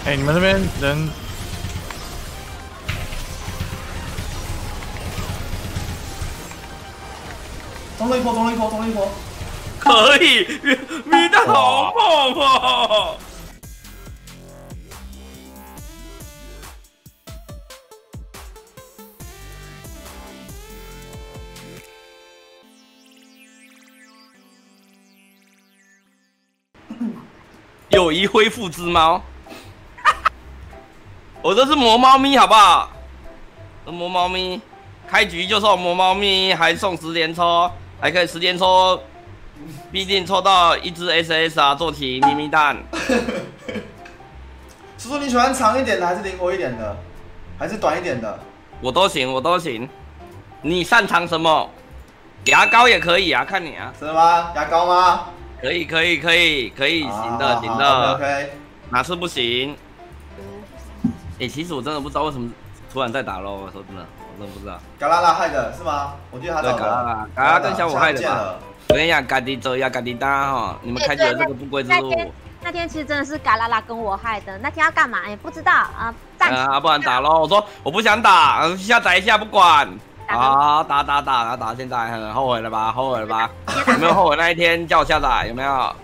哎，你们那边人中了一波，中了一波，中了一波。 可以，你的好猛哦！友谊恢复之猫，我这是魔猫咪，好不好？魔猫咪，开局就送魔猫咪，还送10连抽，还可以10连抽，必定抽到一只 SSR 坐骑咪咪蛋。 叔叔，你喜欢长一点的，还是灵活一点的，还是短一点的？ 我都行，我都行。你擅长什么？牙膏也可以啊，看你啊。 真的吗？牙膏吗？ 可以，行的，行的。 OK。 哪次不行？其实我真的不知道为什么突然在打咯。我说真的，我真的不知道。 嘎啦啦害的是吗？我记得他找的。 嘎啦跟小五害的吧？我跟你讲，家己做呀，家己担哈。你们开启了这个不归之路。 那天其实真的是嘎啦啦跟我害的。那天要干嘛？也不知道啊。 不然打咯。我说我不想打，下载一下不管。啊，打，现在很后悔了吧？后悔了吧？有没有后悔那一天叫我下载？有没有？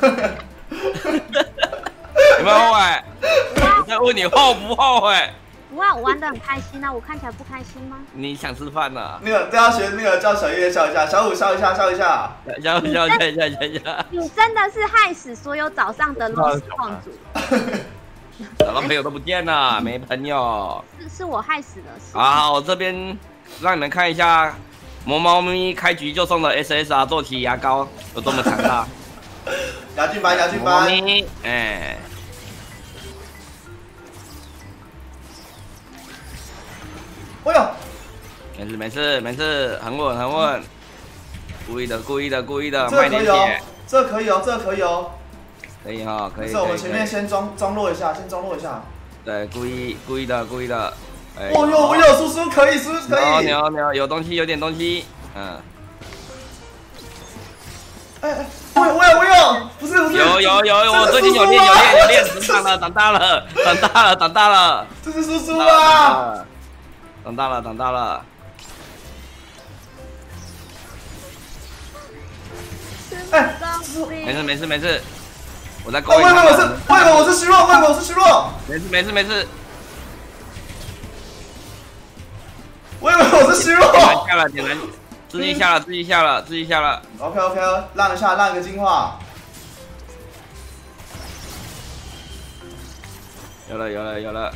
有没有后悔？我在问你后不后悔？ 哇，我玩得很开心啊！我看起来不开心吗？ 你想吃饭了？ 那个都要学那个叫小叶笑一下，小五笑一下，笑一下， 笑一下。 你真的是害死所有早上的罗斯公主。 找到朋友都不见了，没朋友。 是我害死的。 啊，我这边让你们看一下，魔猫咪开局就送的 SSR 坐骑牙膏有多么强大。 牙菌斑， 魔咪，哎。 哎呦， 没事，很稳。故意的， 这卖点血。 这可以哦。 可以哈，可以。 是我们前面先装落一下， 对，故意的。 我有叔叔可以。 牛，有东西，有点东西。 我有，不是。 有，我最近有练，长大了。 这是叔叔啊！ 长大了。没事。我在勾引他们。 我是虚弱。 没事。 我以为我是虚弱。 下了，自己下了。 OK， 让一个净化。 有了。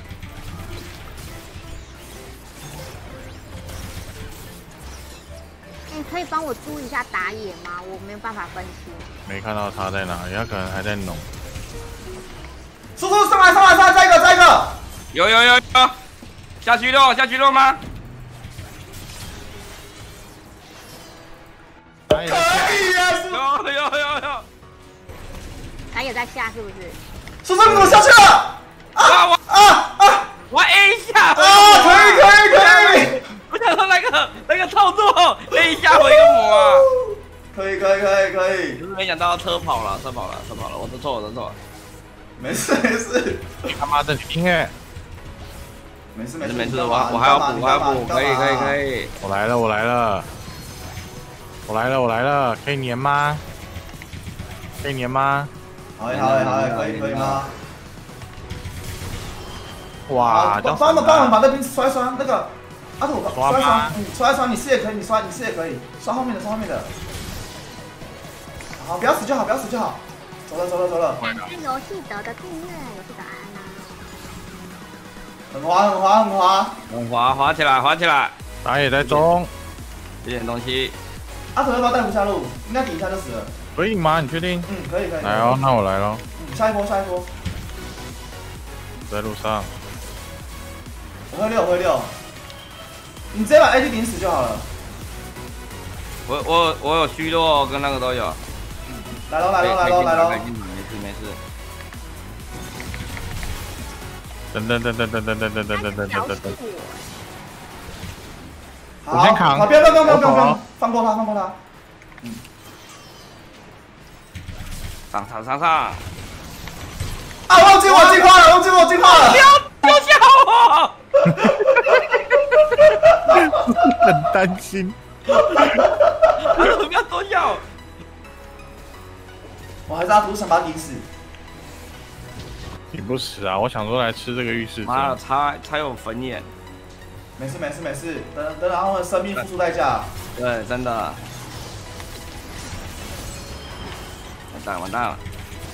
可以帮我注意一下打野吗？我没有办法分清。 没看到他在哪，他可能还在弄。 叔叔上来，再一个。 有。下去了吗？ 可以啊， 有。 打野在下是不是？ 叔叔你怎么下去了？ 我 A 一下。 可以。 我想说那个操作 A 一下回个魔啊。 可以。 只是没想到车跑了，我的错了。 没事。 他妈的音乐。 没事， 我还要补，可以。 我来了，可以粘吗？ 好，可以吗？ 哇！ 帮我们把那边刷那个。阿土刷，你试也可以，刷后面的。好，不要死就好。走了。 感谢游戏得的订阅，游戏的安啦。 很滑， 滑起来。 打野在中， 有点东西。 阿土要不要带不下路？应该顶一下就死了。 可以吗？你确定？ 可以。 来哦，那我来咯。 下一波。 在路上。 我会6。你直接把 AD 顶死就好了。 我有虚弱跟那个都有。 来喽！ 没事。 等。 好， 先扛。 不要，放过他。 上。 忘记我我进化了！ 不要吓我！ 很担心。 阿土不要多笑。 我还是阿图想把他顶死。 你不死啊！我想说来吃这个浴室妈的， 针。 才有粉眼。 没事没事没事，等然后生命付出代价。 对，真的。完蛋了！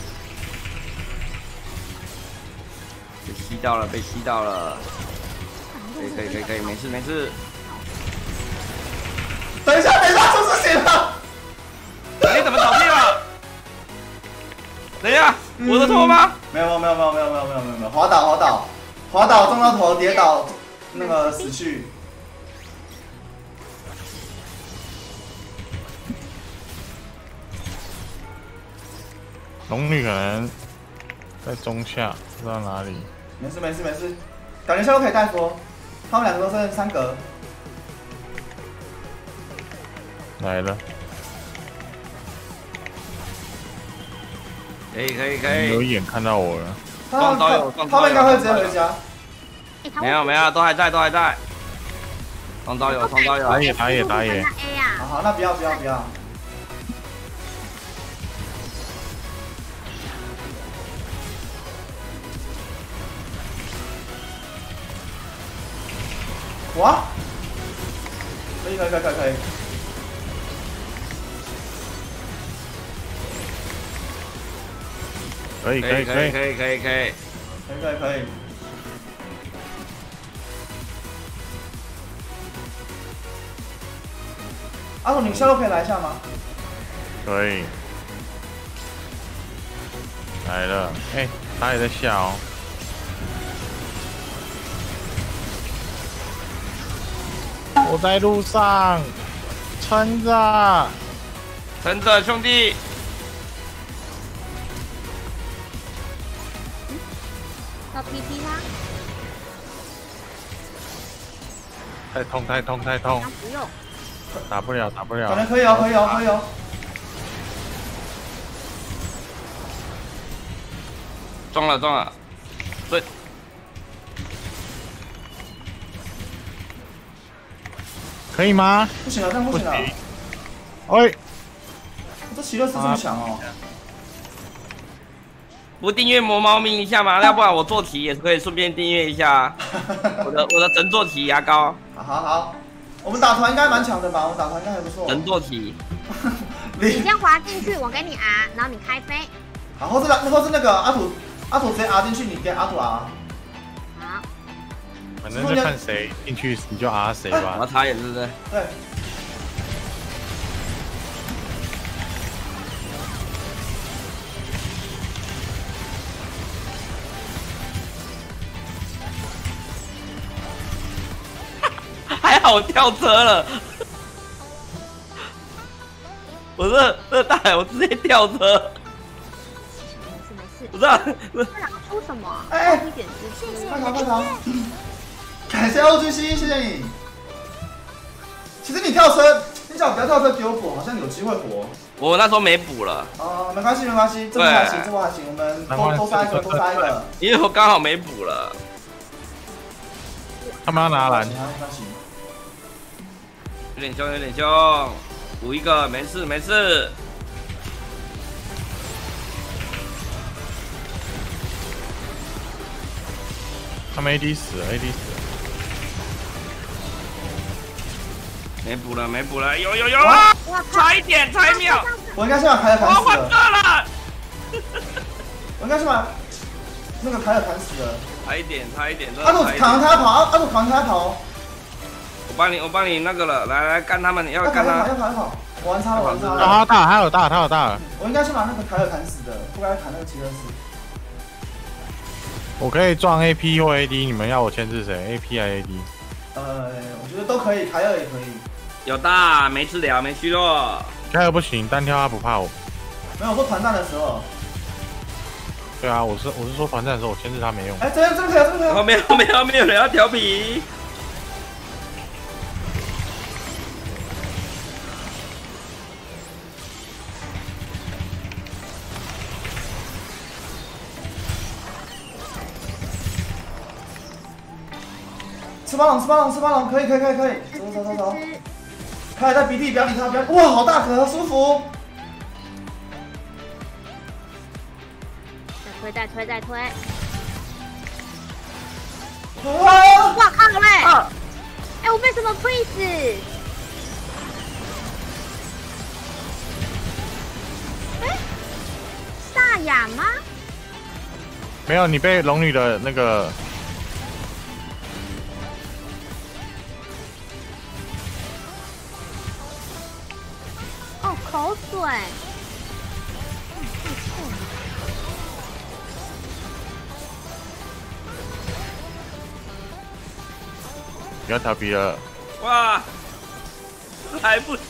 被吸到了，被吸到了。可以，没事。 等一下，出事情了！ 你怎么倒地了？等一下，我的错吗？ 没有，滑倒撞到头，跌倒，那个死去。 龙女可能在中下，不知道哪里。 没事，感觉下路可以带佛，他们两个都是3格。 来了， 可以。 有一眼看到我了。 他们应该会直接回家。 没有，都还在。双刀有。 打野。 好，那不要。哇！可以。可以。阿龙，你下路可以来一下吗？ 可以。来了，他也在下哦。我在路上，撑着， 兄弟。 要 PP 吗？ 太痛， 不用。 打不了。 感觉可以哦。 中了，对。 可以吗？ 不行了，这样不行了。这奇乐斯这么强哦。 不订阅魔猫咪一下吗？要不然我做题也可以顺便订阅一下。我的神做题牙膏。 好，我们打团应该蛮强的吧？我们打团应该还不错。 神做题。 你先滑进去，我给你 R， 然后你开飞。 好，或是那个阿土直接 R 进去，你给阿土 R。 好。 反正就看谁进去你就 R 谁吧。 我要插眼是不是？ 对。 还好我跳车了。我这大海我直接跳车。 没事。 不知道他两个出什么？一点支持。 快逃！感谢 OGC， 谢谢你。其实你跳车，你只要不要跳车丢火，好像有机会活。 我那时候没补了。 哦，没关系，这波还行，我们多杀一个。 因为我刚好没补了。 他们要拿蓝。 有点凶，补一个，没事。 他们 AD 死了。 没补了，有，差一秒。 我应该是把凯尔砍死了。 我换车了。 我应该是把那个凯尔砍死了。 差一点。 阿土扛他跑。 我帮你那个了，来干他们，你要干他。 要跑。我完差了。 他有大。 我应该是把那个凯尔砍死的，不该砍那个奇乐斯。 我可以撞 AP 或 AD， 你们要我牵制谁 ？AP 还是 AD？ 我觉得都可以，凯尔也可以。 有大，没治疗，没虚弱。 凯尔不行，单挑他不怕我。 没有，我说团战的时候。 对啊，我是说团战的时候我牵制他没用。 这边可以。 没有人要调皮。 吃巴郎，可以，走，开在鼻涕，不要理他，哇，好大壳，舒服。 再推。 哇！ 哇靠嘞！哎，我被什么 freeze？哎，萨雅吗？ 没有，你被龙女的那个。 哦，口水。 不要调皮了。 哇，来不及。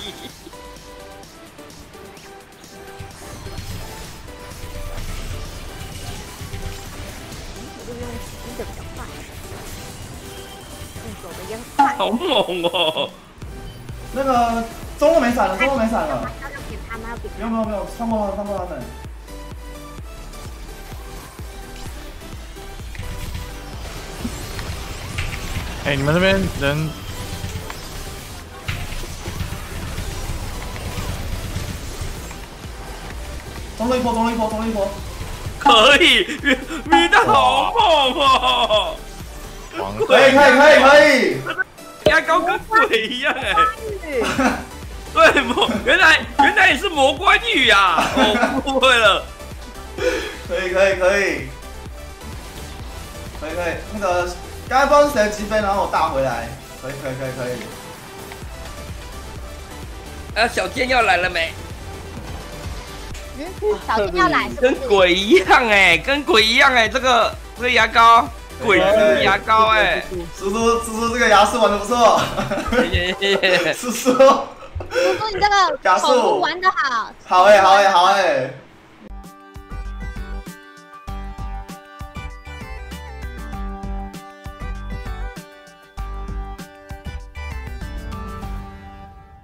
我就用吸的比较快，用走的也很快。 好猛哦！ 那个中路没闪了。 要给他们， 不用，放过他们。 哎，你们那边人。 中了一波。 可以，你的好猛哦！ 可以。 牙膏跟鬼一样哎。对，原来你是魔关羽啊！我误会了。 可以。那个刚才不知道是谁击飞，然后我大回来。可以。 小剑要来了没？ 小剑要来是不是？ 跟鬼一样哎，这个牙膏，鬼牙膏哎。 叔叔这个牙术玩得不错。叔叔你这个口玩得好。 好哎。